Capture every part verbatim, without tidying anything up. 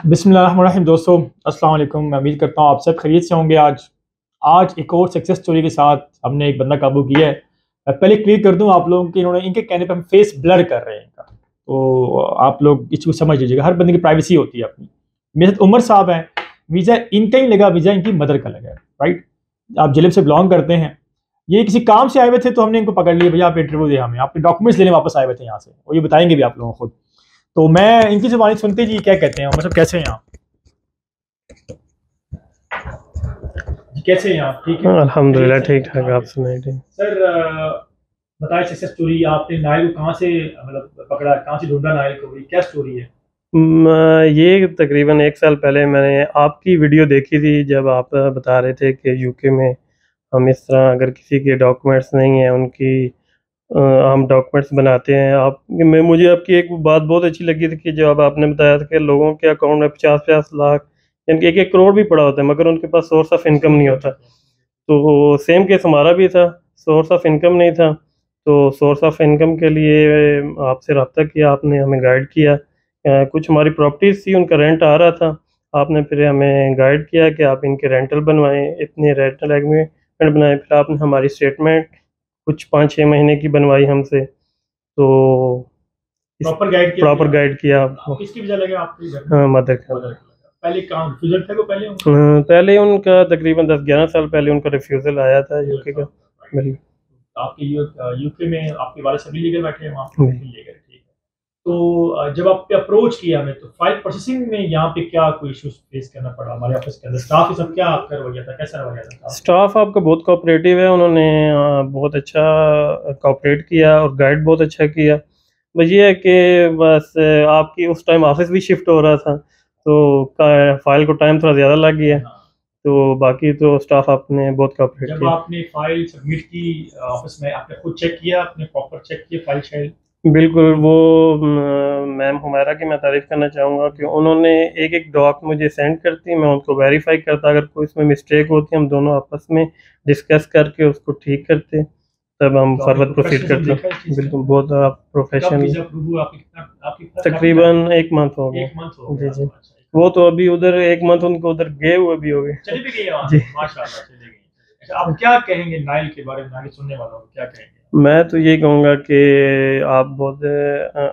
बिस्मिल्लाहिर्रहमानिर्रहीम। दोस्तों अस्सलाम वालेकुम। मैं उम्मीद करता हूँ आप सब खैरियत से होंगे। आज आज एक और सक्सेस स्टोरी के साथ हमने एक बंदा काबू किया है। मैं पहले क्लियर कर दूं आप लोगों के, इन्होंने इनके कहने पे हम फेस ब्लर कर रहे हैं इनका, तो आप लोग इसको समझ लीजिएगा। हर बंदे की प्राइवेसी होती है अपनी। मेरे साथ उमर साहब हैं, वीज़ा इनका ही लगा, वीज़ा इनकी मदर का लगा है। राइट, आप जिले से बिलोंग करते हैं। ये किसी काम से आए हुए थे तो हमने इनको पकड़ लिया, भैया आप इंटरव्यू दिया, हमें आपके डॉक्यूमेंट्स लेने वापस आए हुए थे यहाँ से, और ये बताएंगे भी आप लोगों को खुद। तो मैं इनकी जुबानी सुनते जी क्या कहते हैं, मतलब कैसे हैं आप, कैसे हैं आप? ठीक है अल्हम्दुलिल्लाह, ठीक ठाक। आप सुनाइए सर। बताइए सक्सेस स्टोरी, आपने नायल को कहाँ से मतलब पकड़ा, कहाँ से ढूंढा नायल को, क्या स्टोरी है? म, ये तकरीबन एक साल पहले मैंने आपकी वीडियो देखी थी, जब आप बता रहे थे कि यूके में हम इस तरह अगर किसी के डॉक्यूमेंट्स नहीं हैं उनकी अ, हम डॉक्यूमेंट्स बनाते हैं। आप मैं मुझे आपकी एक बात बहुत अच्छी लगी थी कि जब आपने बताया था कि लोगों के अकाउंट में पचास पचास लाख यानी कि एक एक करोड़ भी पड़ा होता है, मगर उनके पास सोर्स ऑफ इनकम नहीं होता। तो सेम केस हमारा भी था, सोर्स ऑफ इनकम नहीं था। तो सोर्स ऑफ इनकम के लिए आपसे रब्ता किया, आपने हमें गाइड किया। अ, कुछ हमारी प्रॉपर्टीज़ थी, उनका रेंट आ रहा था। आपने फिर हमें गाइड किया कि आप इनके रेंटल बनवाएं, इतने रेंटल एग्रीमेंट बनाएं। फिर आपने हमारी स्टेटमेंट कुछ पाँच छः महीने की बनवाई हमसे। तो प्रॉपर गाइड किया, प्रॉपर गाइड किया आपको। किसकी वजह लगे आपके घर में? हाँ, मदर का। पहले कहाँ रिफ्यूजल था को पहले उनका? हाँ, पहले उनका तकरीबन दस ग्यारह साल पहले उनका रिफ्यूज़ल आया था यूके का। बिल्कुल। आपके यूके में आपके वाले सभी लीगल बैठे हैं वहाँ लीगल, ठीक है। तो अ, जब आप पे अप्रोच किया हमें, तो फाइल प्रोसेसिंग में यहाँ पे क्या कोई इश्यूज फेस करना पड़ा हमारे ऑफिस के अंदर? स्टाफ ये सब क्या आपका रवैया था, कैसा रवैया था? स्टाफ आपका बहुत कोऑपरेटिव है, उन्होंने अ, बहुत अच्छा कोऑपरेट किया और गाइड बहुत अच्छा किया। बस ये है कि बस अ, आपकी उस टाइम ऑफिस भी शिफ्ट हो रहा था, तो का फाइल को टाइम थोड़ा ज़्यादा लग गया। तो बाकी तो स्टाफ आपने बहुत कोऑपरेट जब किया। आपने फाइल सबमिट की ऑफिस में, आपने खुद चेक किया, आपने प्रॉपर चेक किया फाइल शाइल? बिल्कुल। वो मैम हुमैरा की मैं तारीफ़ करना चाहूँगा कि उन्होंने एक एक डॉक मुझे सेंड करती, मैं उनको वेरीफाई करता, अगर कोई इसमें मिस्टेक होती हम दोनों आपस में डिस्कस करके उसको ठीक करते, तब हम तो फर्दर प्रोसीड करते। बिल्कुल, बहुत आप प्रोफेशनल। तकरीबन एक मंथ हो गया। जी जी, वो तो अभी उधर एक मंथ उनको उधर गए हुए भी हो गए। चली भी गई है जी, माशाल्लाह चली गई। अच्छा, आप क्या कहेंगे नाइल के बारे में, आगे सुनने वालों को क्या कहेंगे? मैं तो ये कहूँगा कि आप बहुत अ,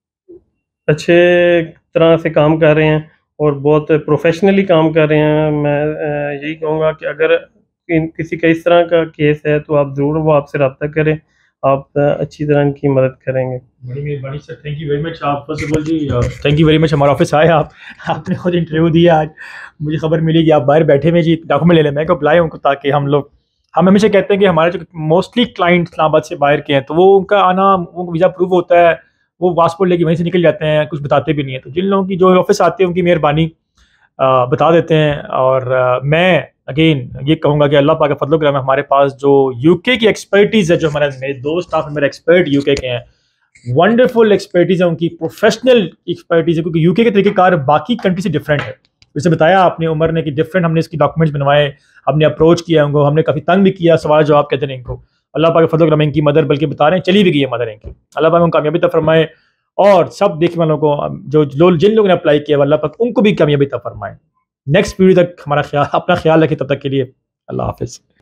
अच्छे तरह से काम कर रहे हैं और बहुत प्रोफेशनली काम कर रहे हैं। मैं अ, यही कहूँगा कि अगर इन किसी का इस तरह का केस है तो आप ज़रूर वो आपसे रब्ता करें, आप अ, अच्छी तरह इनकी मदद करेंगे। बड़ी मेहरबानी sir, thank you very much. आप फर्स्ट ऑफ ऑल जी थैंक यू वेरी मच, हमारे ऑफिस आए आप, आपने खुद इंटरव्यू दिया। आज मुझे खबर मिली कि आप बाहर बैठे हुए जी, डॉक्यूमेंट ले लें, मैं को बुलाए उनको, ताकि हम लोग हम हमेशा कहते हैं कि हमारे जो मोस्टली क्लाइंट इस्लामाबाद से बाहर के हैं, तो वो उनका आना, उनको वीज़ा अप्रूव होता है, वो पासपोर्ट लेके वहीं से निकल जाते हैं, कुछ बताते भी नहीं है। तो जिन लोगों की जो ऑफिस आते हैं उनकी मेहरबानी बता देते हैं। और आ, मैं अगेन ये कहूँगा कि अल्लाह पाक का फजल करम है, हमारे पास जो यूके की एक्सपर्टीज़ है, जो हमारे मेरे दो स्टाफ मेरे एक्सपर्ट यूके के हैं, वंडरफुल एक्सपर्टीज़ है उनकी, प्रोफेशनल एक्सपर्टीज़ है, क्योंकि यूके के तरीक़ेकार बाकी कंट्री से डिफरेंट है। जैसे बताया आपने उमर ने कि डिफरेंट, हमने इसकी डॉक्यूमेंट्स बनवाए, हमने अप्रोच किया उनको, हमने काफ़ी तंग भी किया, सवाल जवाब कहते हैं इनको। अल्लाह पाक का फजल करम, इनकी मदर बल्कि बता रहे हैं चली भी गई है मदर इनकी, अल्लाह पाक उनको कामयाबी तक फरमाए। और सब देखने वालों को, जो लोग जिन लोगों ने अप्लाई किया, अल्लाह पाक उनको भी कामयाबी तक फरमाए। नेक्स्ट वीडियो तक हमारा ख्याल अपना ख्याल रखें, तब तक के लिए अल्लाह हाफिज़।